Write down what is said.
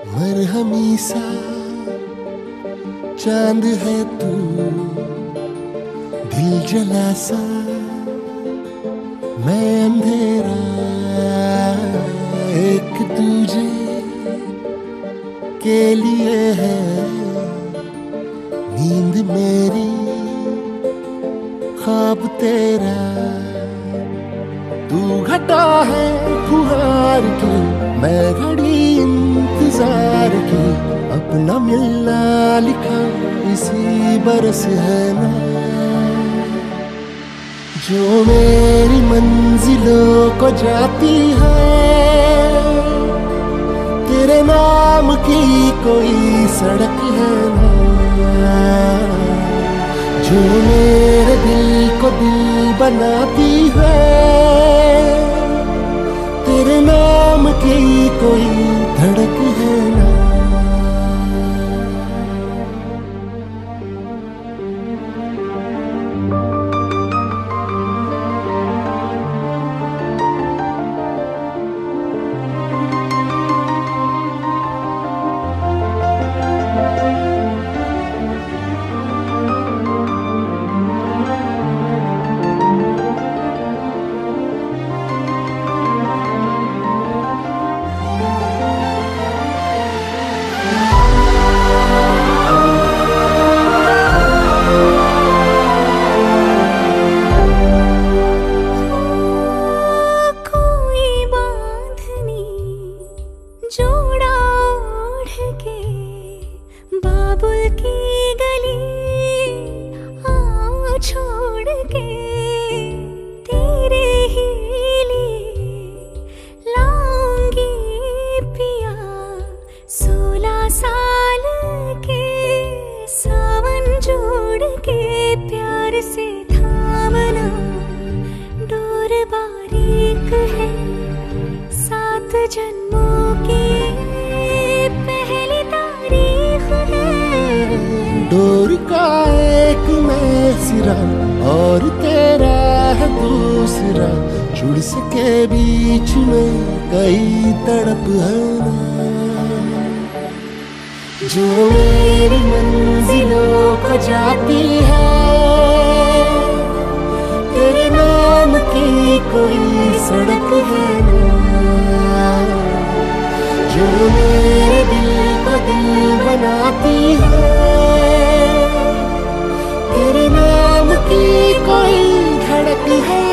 मरहमी सा चांद है तू, दिल जला सा मैं अंधेरा, एक दूजे के लिए है नींद मेरी, ख्वाब तेरा। तू घटा है फुहार की, मैं घड़ी इंतजार की, अपना मिलना लिखा इसी बरस है ना। जो मेरी मंजिलों को जाती है, तेरे नाम की कोई सड़क है ना। जो मेरे दिल को दिल बनाती है, तेरे नाम की कोई धड़क है ना। जोड़ा ओढ़ के बाबुल की गली आ छोड़ के, तेरे ही लिए लाऊंगी पिया 16 साल के सावन जोड़ के। प्यार से थामना डोर बारीक है, 7 जन्मों की पहली तारीख है। डोर का एक मैं सिरा और तेरा है दूसरा, जुड़ सके बीच में कई तड़प है ना। जो मेरी मंजिलों को जाती है, तेरे नाम की कोई सड़क है ना। जो मेरे दिल को दिल बनाती है, तेरे नाम की कोई धड़क है।